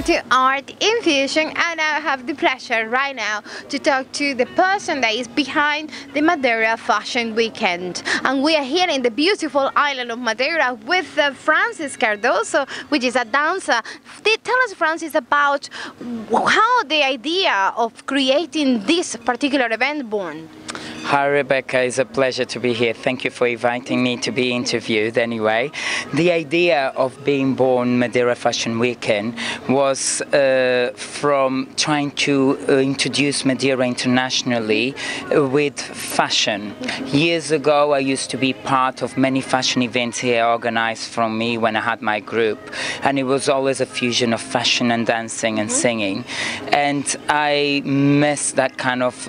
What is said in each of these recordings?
listen to Art in Fusion, and I have the pleasure right now to talk to the person that is behind the Madeira Fashion Weekend. And we are here in the beautiful island of Madeira with Francis Cardoso, which is a dancer. Tell us, Francis, about how the idea of creating this particular event born. Hi Rebecca, it's a pleasure to be here. Thank you for inviting me to be interviewed anyway. The idea of being born Madeira Fashion Weekend was from trying to introduce Madeira internationally with fashion. Years ago I used to be part of many fashion events here organized from me when I had my group, and it was always a fusion of fashion and dancing and singing, and I miss that kind of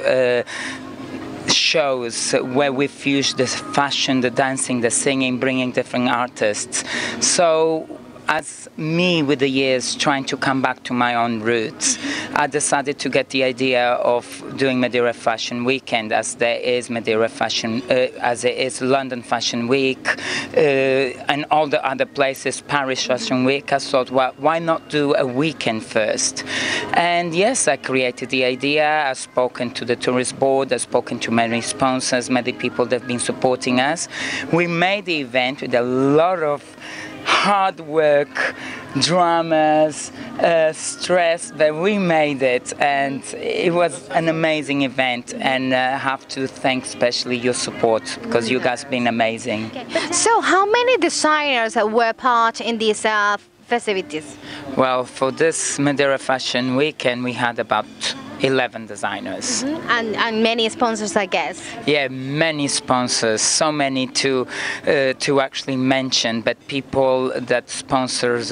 shows where we fuse the fashion, the dancing, the singing, bringing different artists. So as me with the years trying to come back to my own roots, I decided to get the idea of doing Madeira Fashion Weekend, as there is Madeira Fashion, as it is London Fashion Week, and all the other places, Paris Fashion Week. I thought, well, why not do a weekend first? And yes, I created the idea. I've spoken to the tourist board, I've spoken to many sponsors, many people that have been supporting us. We made the event with a lot of hard work, dramas, stress, but we made it, and it was an amazing event, and I have to thank especially your support, because you guys have been amazing. So how many designers were part in these festivities? Well, for this Madeira Fashion Weekend we had about 11 designers. And many sponsors, I guess. Yeah, many sponsors, so many to actually mention, but people that sponsors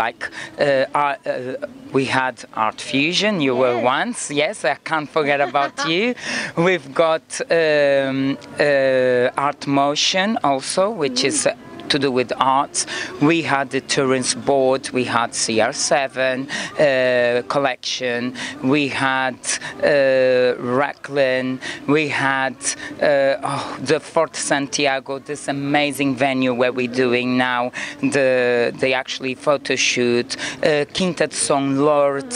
we had Art Fusion, you were once, yes, I can't forget about you. We've got Art Motion also, which is to do with arts. We had the tourist board, we had CR7 collection, we had Racklin, we had the Fort Santiago, this amazing venue where we're doing now the actually photo shoot, Quinta de São Lord,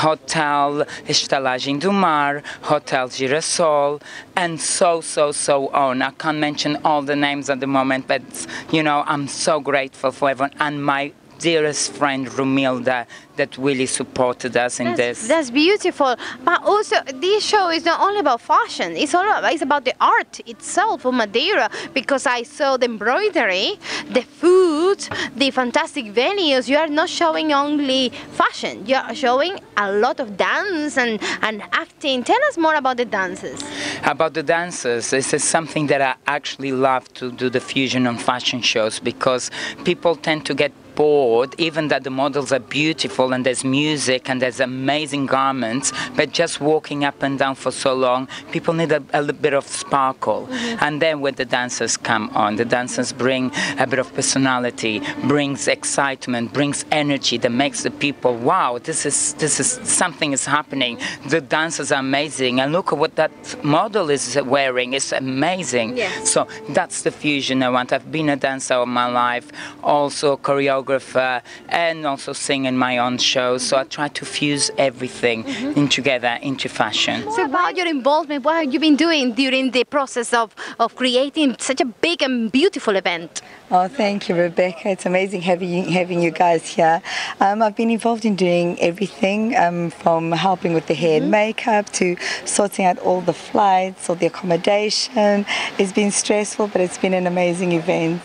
Hotel Estalagem do Mar, Hotel Girassol, and so on. I can't mention all the names at the moment, but you know, I'm so grateful for everyone, and my dearest friend Romilda that really supported us in this. That's beautiful. But also, this show is not only about fashion, it's about the art itself of Madeira, because I saw the embroidery, the food, the fantastic venues. You are not showing only fashion, you are showing a lot of dance and acting. Tell us more about the dances. About the dancers, this is something that I actually love to do, the fusion on fashion shows, because people tend to get bored, even that the models are beautiful and there's music and there's amazing garments, but just walking up and down for so long, people need a little bit of sparkle. And then when the dancers come on, the dancers bring a bit of personality, brings excitement, brings energy that makes the people, wow, this is something is happening. The dancers are amazing, and look at what that model is wearing, it's amazing. Yes. So that's the fusion I want. I've been a dancer all my life, also choreographer, and also sing in my own shows, so I try to fuse everything together into fashion. So about your involvement, what have you been doing during the process of creating such a big and beautiful event? Oh, thank you, Rebecca. It's amazing having you guys here. I've been involved in doing everything, from helping with the hair and makeup to sorting out all the flights or the accommodation. It's been stressful, but it's been an amazing event.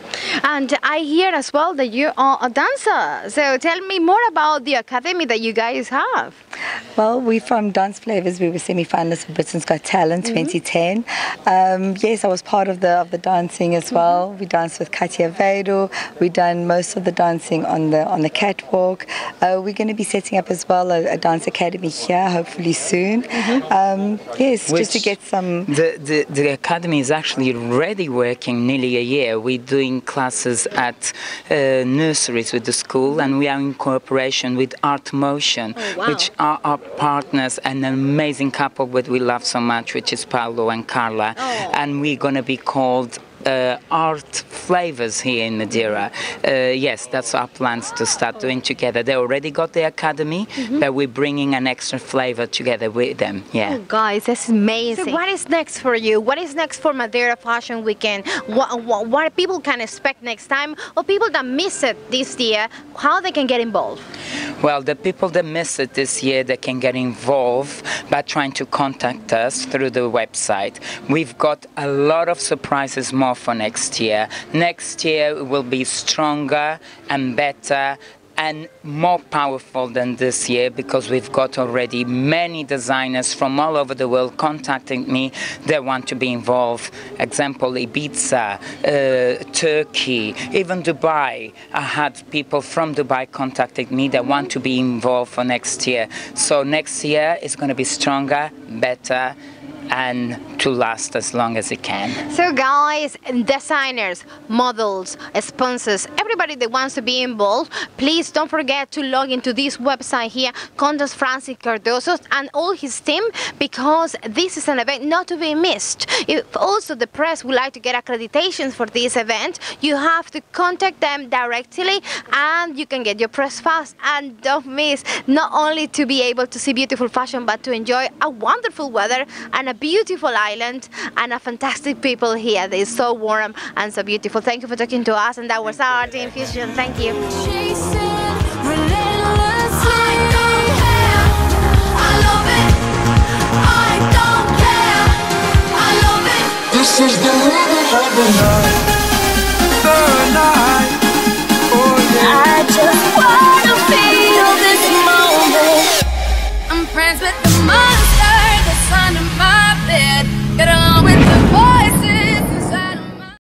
And I hear as well that you are a dancer. So tell me more about the academy that you guys have. Well, we're from Dance Flavors. We were semi-finalists for Britain's Got Talent 2010. Yes, I was part of the dancing as well. We danced with Katia Veiro. We've done most of the dancing on the catwalk. We're going to be setting up as well a dance academy here, hopefully soon. Yes, just to get some... The academy is actually already working nearly a year. We're doing classes at nurseries with the school, and we are in cooperation with Art Motion, which are our partners, and an amazing couple that we love so much, which is Paolo and Carla. And we're going to be called art flavors here in Madeira. Yes, that's our plans to start doing together. They already got the academy, but we're bringing an extra flavor together with them. Yeah. Oh, guys, that's amazing. So what is next for you? What is next for Madeira Fashion Weekend? What people can expect next time, or people that miss it this year, how they can get involved? Well, the people that miss it this year, they can get involved by trying to contact us through the website. We've got a lot of surprises more for next year. Next year will be stronger and better and more powerful than this year, because we've got already many designers from all over the world contacting me. They want to be involved. Example, Ibiza, Turkey, even Dubai. I had people from Dubai contacting me that want to be involved for next year. So next year is going to be stronger, better, and to last as long as it can. So guys, designers, models, sponsors, everybody that wants to be involved, please don't forget to log into this website here, contact Francis Cardoso and all his team, because this is an event not to be missed. If also the press would like to get accreditations for this event, you have to contact them directly and you can get your press pass. And don't miss, not only to be able to see beautiful fashion, but to enjoy a wonderful weather and a beautiful island and a fantastic people here. They're so warm and so beautiful. Thank you for talking to us, and that was our Art Infusion. Thank you. This is the rhythm of the night. The night. Oh yeah. I just wanna feel this moment. I'm friends with the monster that's under my bed. Get on with the